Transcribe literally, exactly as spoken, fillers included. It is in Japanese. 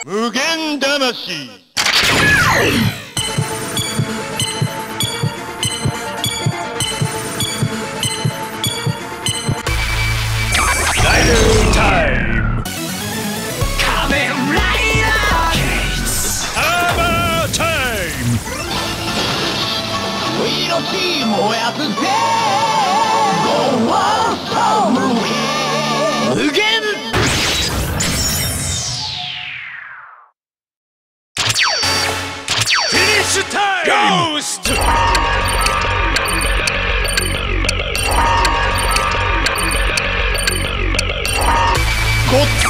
無限魂。ライダータイム。仮面ライダーゲイツ。アーマータイム。Weのチームをやつぜ。ゴースト無限。無限。ゴースト。ごっ